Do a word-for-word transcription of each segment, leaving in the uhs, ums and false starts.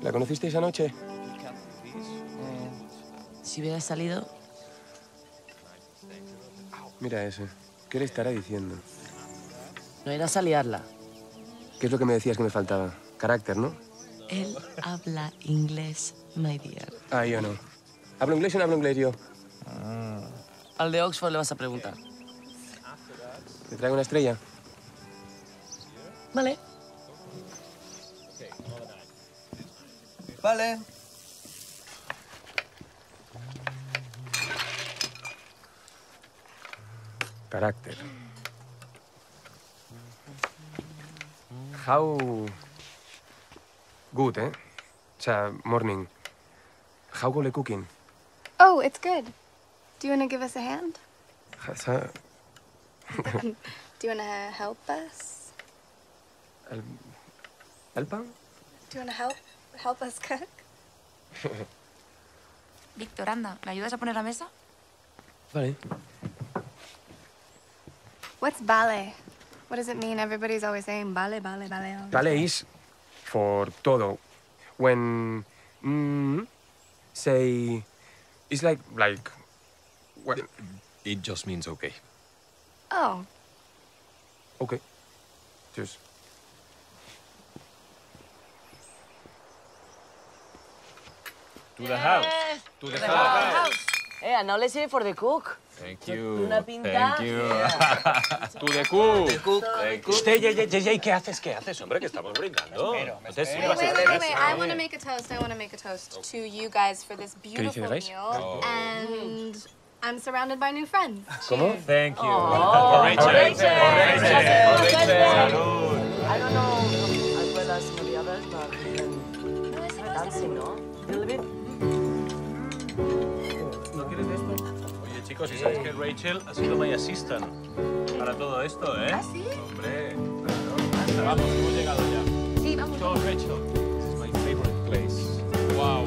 ¿La conocisteis anoche? Eh, si hubiera salido... Mira ese. ¿Qué le estará diciendo? No irás a liarla. ¿Qué es lo que me decías que me faltaba? Carácter, ¿no? Él habla inglés, my dear. Ah, yo no. ¿Hablo inglés o no hablo inglés yo? Ah. Al de Oxford le vas a preguntar. ¿Te traigo una estrella? Vale. Vale. Carácter. How... Good, eh? O sea, morning. How go the cooking? Oh, it's good. Do you want to give us a hand? How's- Do you want to help us? El... ¿El pan? Do you want to help help us cook? Víctor, anda, ¿me ayudas a poner la mesa? Vale. What's ballet? What does it mean? Everybody's always saying ballet, ballet, ballet. all the Vale time. is for todo. When... Mm, say... It's like... like... When, It just means okay. Oh, okay. Just... To the house. To the house. Eh, and now let's hear for the cook. Thank you. Una pinta. Thank you. To the cook. Thank you. Usted, J J, ¿qué haces? ¿Qué haces, hombre? Que estamos brindando. No te wait, sirvas wait, el wait, wait, té. wait. I want to make a toast. I want to make a toast to you guys for this beautiful Grace? meal. Oh. And I'm surrounded by new friends. ¿Cómo? Thank you. Oh, For Rachel. Rachel. For Rachel. For Rachel. Salud. I don't know as well as the others, but we're dancing, no? A little bit. ¿No quieres de esto? Oye, chicos, si sabéis que Rachel ha sido my assistant para todo esto, ¿eh? ¿Ah, sí? Hombre, claro. Vamos, hemos llegado ya. Sí, vamos. So, Rachel, this is my favorite place. Wow.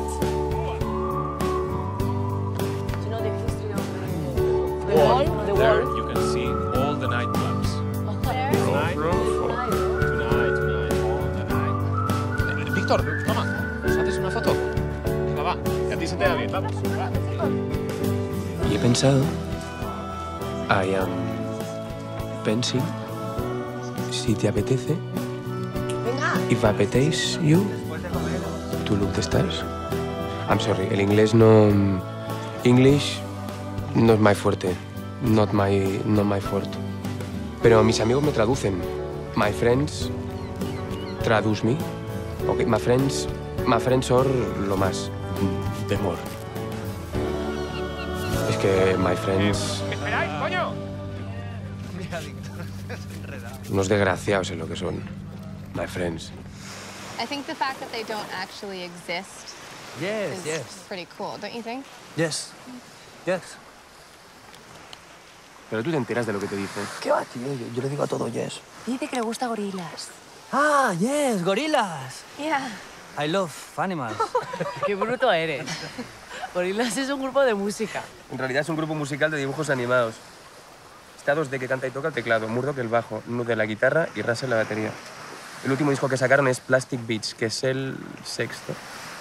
Do you know the history of the, the Wall. wall? The There wall? you can see all the nightclubs. There. Tonight, tonight, tonight, all the night. Eh, Víctor, toma, ¿nos haces una foto? Venga, va, que a ti se te da bien, vamos. Va. Y he pensado... I am... Pensing... Si te apetece... Venga. If apetece you... To look the stars. I'm sorry, el inglés no... English... No es my fuerte. Not my... Not my forte. Pero mis amigos me traducen. My friends... Traduce me. Ok, my friends... My friends are lo más. De more. Es que my friends... ¿Me esperáis, coño? Unos desgraciados en lo que son. My friends. I think the fact that they don't actually exist Yes, is yes. pretty cool, don't you think? Yes. Yes. Pero tú te enteras de lo que te dice. ¿Qué va, tío? Yo, yo le digo a todo yes. Dice que le gusta gorilas. Ah, yes, gorilas. Yeah. I love animals. Qué bruto eres. Gorillaz es un grupo de música. En realidad es un grupo musical de dibujos animados. Está dos de que canta y toca el teclado, Murdoch el bajo, Nude la guitarra y Russell la batería. El último disco que sacaron es Plastic Beach, que es el sexto.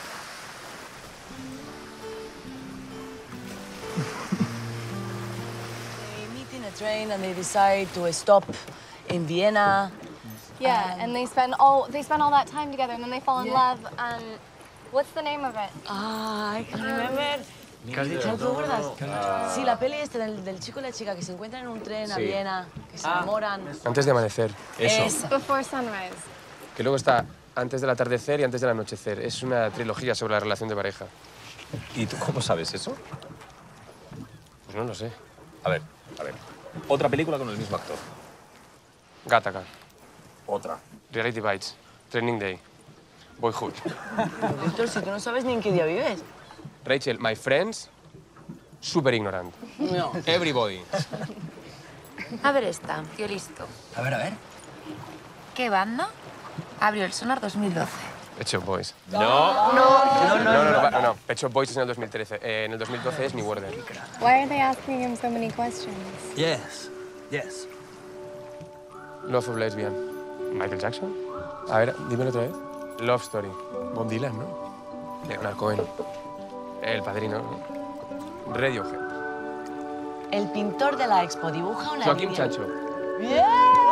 They meet in a train and they decide to stop in Vienna. Yeah, and they spend all they spend all that time together, and then they fall in love. And what's the name of it? Ah, I can remember. ¿Qué has dicho? ¿No te acuerdas? Sí, la peli esta del, del chico y la chica que se encuentran en un tren a Sí. Viena, que se enamoran. Antes de amanecer. Eso. Before Sunrise. Que luego está antes del atardecer y antes del anochecer. Es una trilogía sobre la relación de pareja. ¿Y tú cómo sabes eso? Pues no lo sé. A ver, a ver. Otra película con el mismo actor. Gattaca, Otra. Reality Bites, Training Day, Boyhood. Pero, Víctor, si tú no sabes ni en qué día vives. Rachel, my friends, super ignorant. No. Everybody. A ver esta, tío listo. A ver, a ver. ¿Qué banda abrió el Sonar dos mil doce? Pet Shop Boys. No. No, no, no, no, no, no. Pet Shop Boys es en el dos mil trece. Eh, en el dos mil doce es New Order. Why are they asking him so many questions? Yes. Yes. Love of Lesbian. Michael Jackson. A ver, dímelo otra vez. Love Story. Bob Dylan, ¿no? Leonard Cohen. El Padrino. ¿no? Radiohead. El pintor de la expo dibuja una Joaquín línea. Chacho. ¡Bien!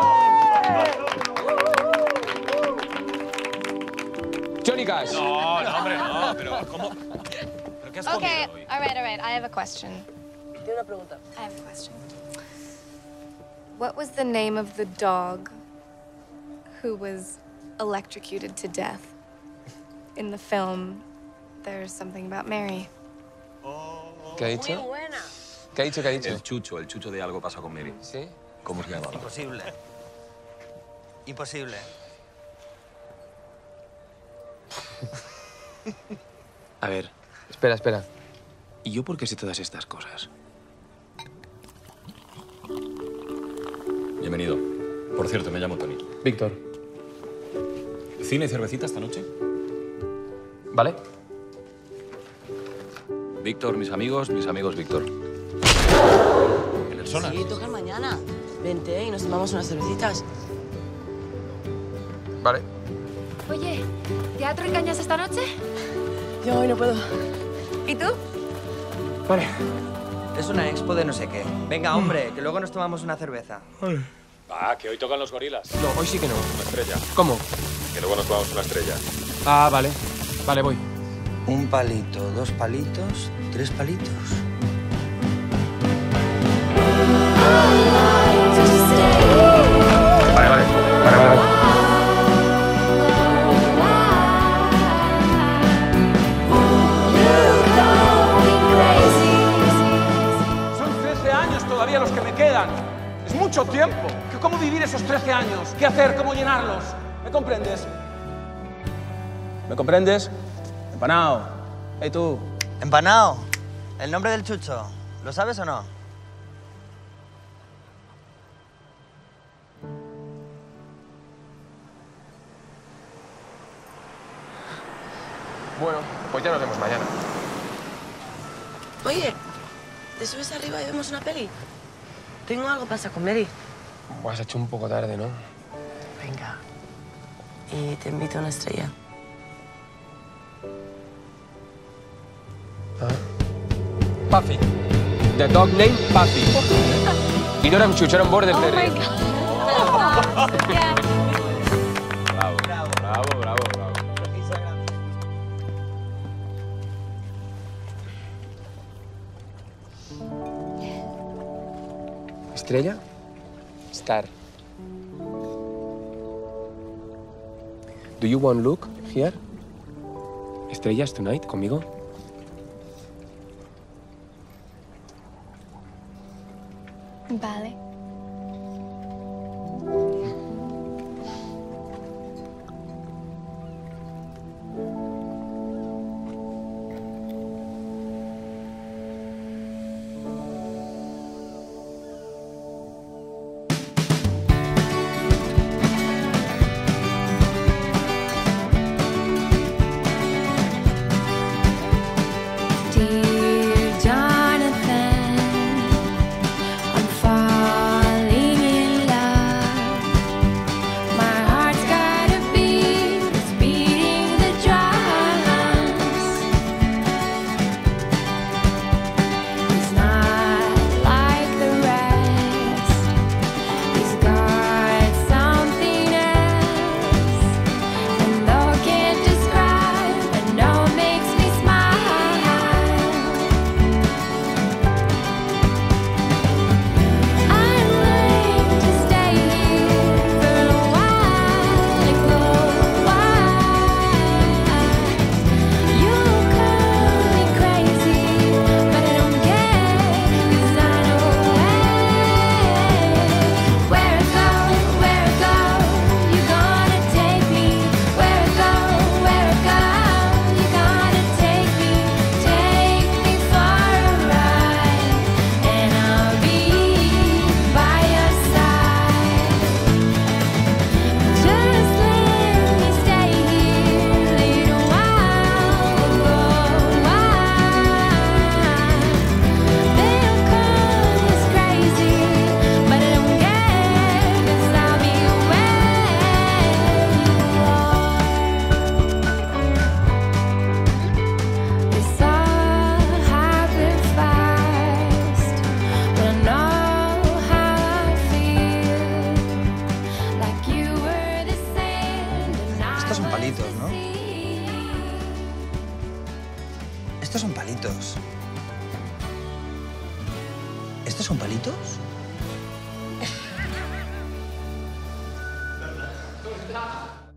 Johnny Cash. No, no, hombre, no, pero ¿cómo? ¿Pero qué has Okay, comido hoy? all right, all right. I have a question. Tiene una pregunta. I have a question. What was the name of the dog who was electrocuted to death? In the film, there's something about Mary. ¿Qué ha Muy dicho? buena. ¿Qué ha dicho? ¿Qué ha dicho? El chucho, el chucho de algo pasa con Mary. ¿Sí? ¿Cómo se llamaba? Imposible. Imposible. A ver, espera, espera. ¿Y yo por qué sé todas estas cosas? Bienvenido. Por cierto, me llamo Tony. Víctor. ¿Cine y cervecita esta noche? ¿Vale? Víctor, mis amigos, mis amigos Víctor. ¿En el Sonar? Sí, toca mañana. Vente y nos tomamos unas cervecitas. Vale. Oye, ¿teatro y cañas esta noche? Yo hoy no puedo. ¿Y tú? Vale. Es una expo de no sé qué. Venga, hombre, que luego nos tomamos una cerveza. Va, que hoy tocan los gorilas. No, hoy sí que no. Una estrella. ¿Cómo? Que luego nos tomamos una estrella. Ah, vale. Vale, voy. Un palito, dos palitos, tres palitos. Vale, vale. Vale, vale, vale. Son trece años todavía los que me quedan. Es mucho tiempo. ¿Cómo vivir esos trece años? ¿Qué hacer? ¿Cómo llenarlos? ¿Me comprendes? ¿Me comprendes? Empanao. Hey, tú. Empanao. El nombre del chucho. ¿Lo sabes o no? Bueno, pues ya nos vemos mañana. Oye, ¿te subes arriba y vemos una peli? Tengo algo pasa con Mary. Pues has hecho un poco tarde, ¿no? Venga. Y te invito a una estrella. Puffy. The dog name Puffy. Y no era un chucho, era un border Oh my terrier. God. Yeah. Bravo, bravo, bravo, bravo, bravo. ¿Estrella? Star. Do you want look here? ¿Estrellas tonight conmigo? Vale. palitos. ¿Estos son palitos? ¿Dónde está?